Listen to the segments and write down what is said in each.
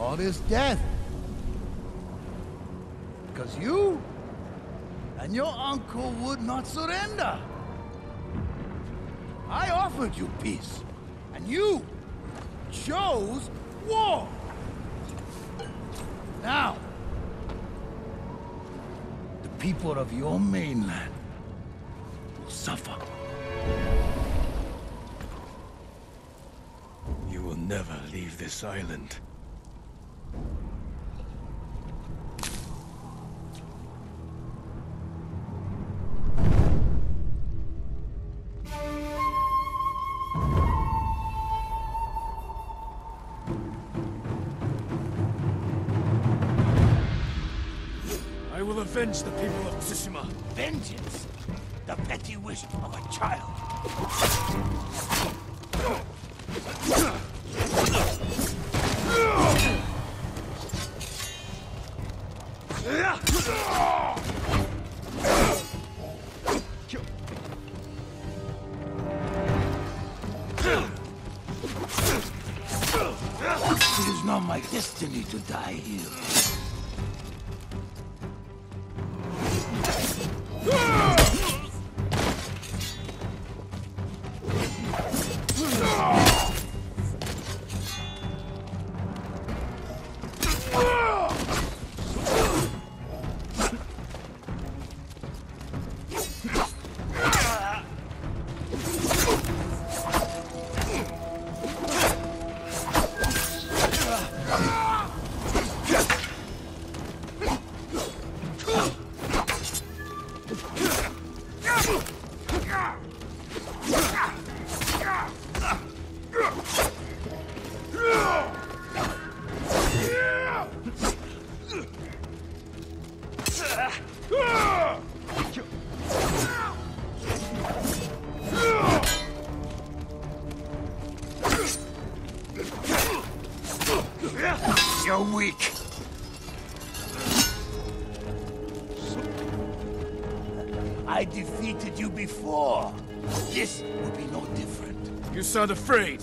fought his death. Because you and your uncle would not surrender. I offered you peace, and you chose war. Now, the people of your mainland will suffer. You will never leave this island. I will avenge the people of Tsushima. Vengeance, the petty wish of a child. It is not my destiny to die here. You're weak. I defeated you before. This will be no different. You sound afraid.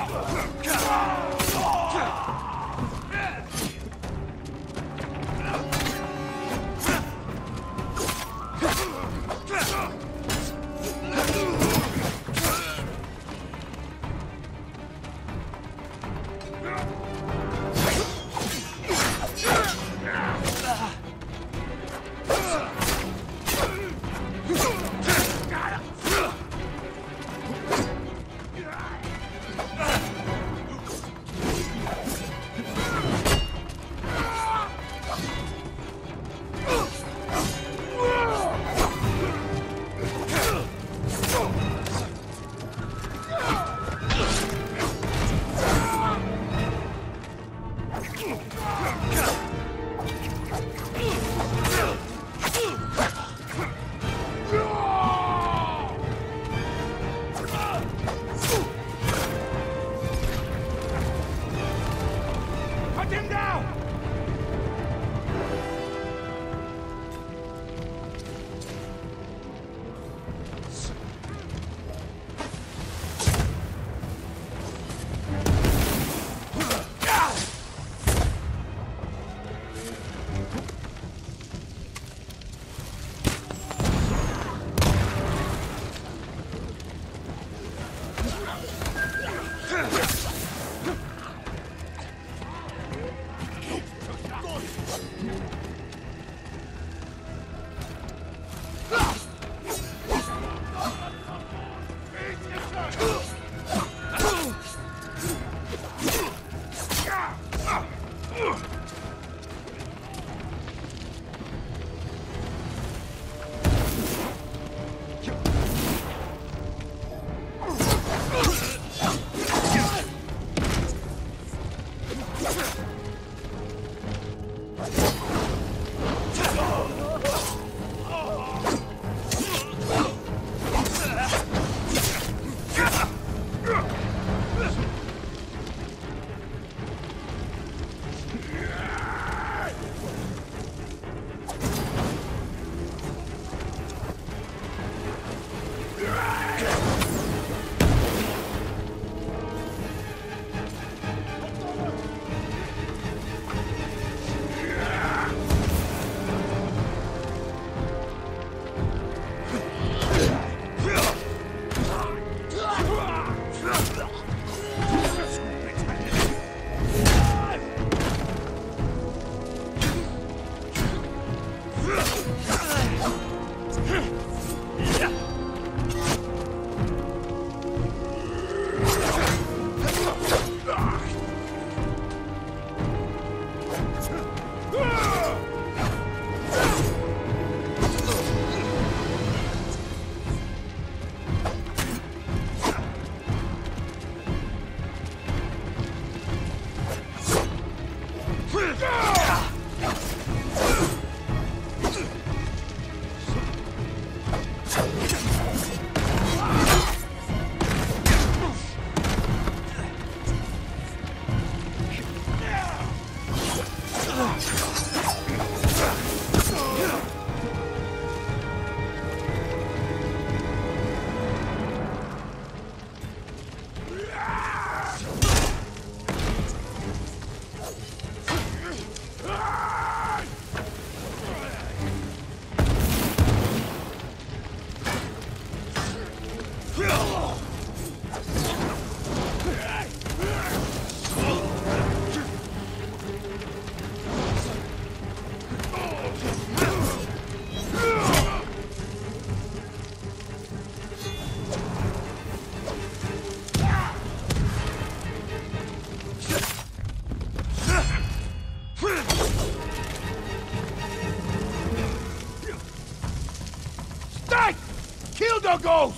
Kill the ghost!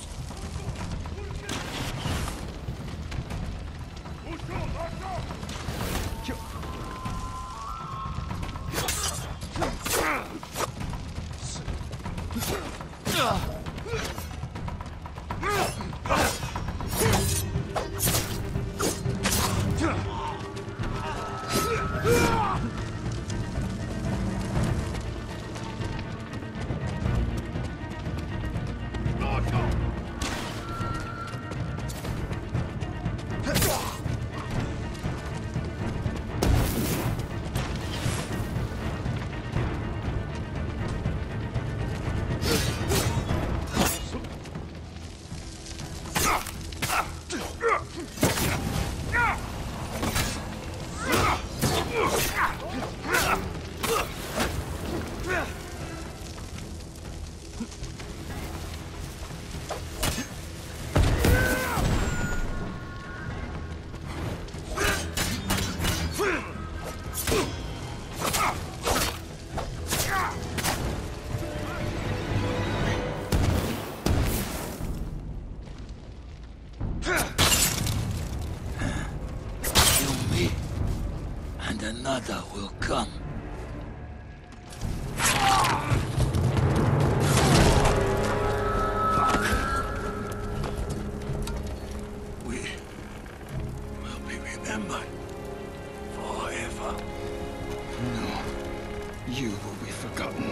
another will come. We will be remembered forever. No, you will be forgotten.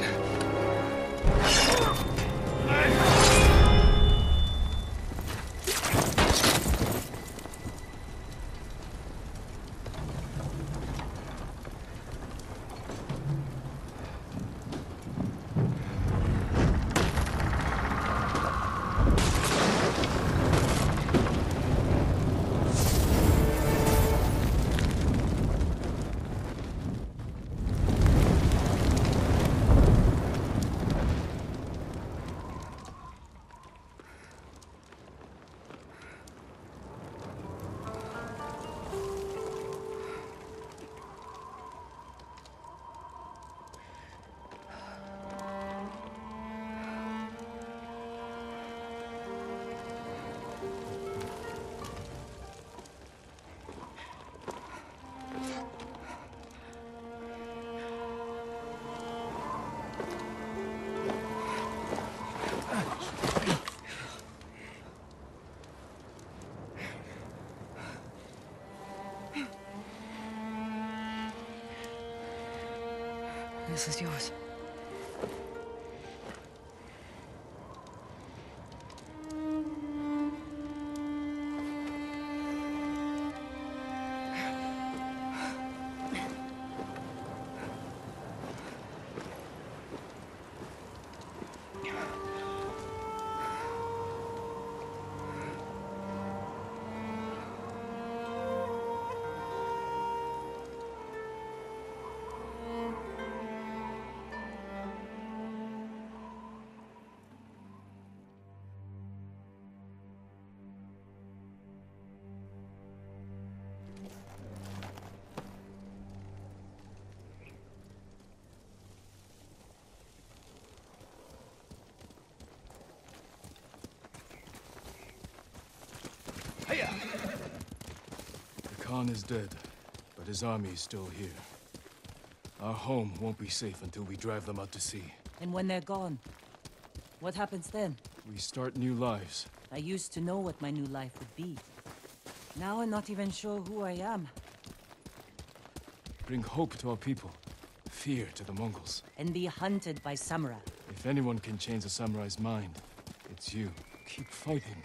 This is yours. The Khan is dead, but his army is still here. Our home won't be safe until we drive them out to sea. And when they're gone, what happens then? We start new lives. I used to know what my new life would be. Now I'm not even sure who I am. Bring hope to our people, fear to the Mongols. And be hunted by samurai. If anyone can change a samurai's mind, it's you. Keep fighting.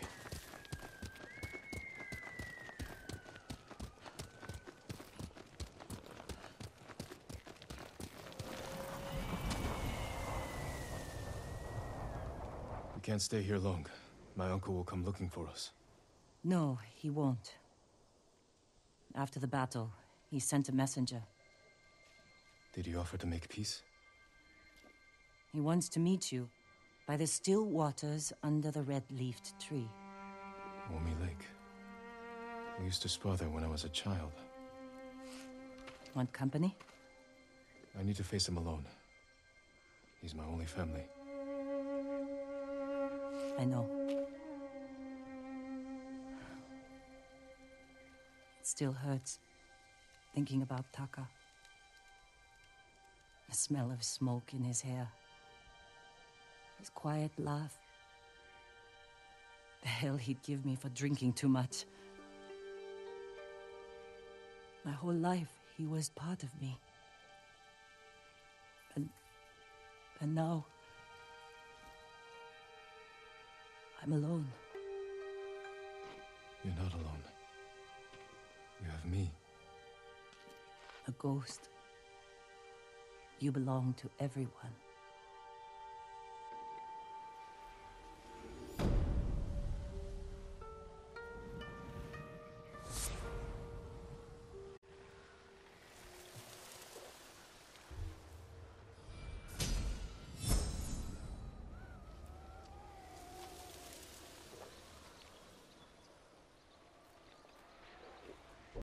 We can't stay here long. My uncle will come looking for us. No, he won't. After the battle, he sent a messenger. Did he offer to make peace? He wants to meet you by the still waters under the red-leafed tree. Womi Lake. We used to spar there when I was a child. Want company? I need to face him alone. He's my only family. I know. It still hurts, thinking about Taka. The smell of smoke in his hair. His quiet laugh. The hell he'd give me for drinking too much. My whole life, he was part of me. And now... I'm alone. You're not alone. You have me. A ghost. You belong to everyone.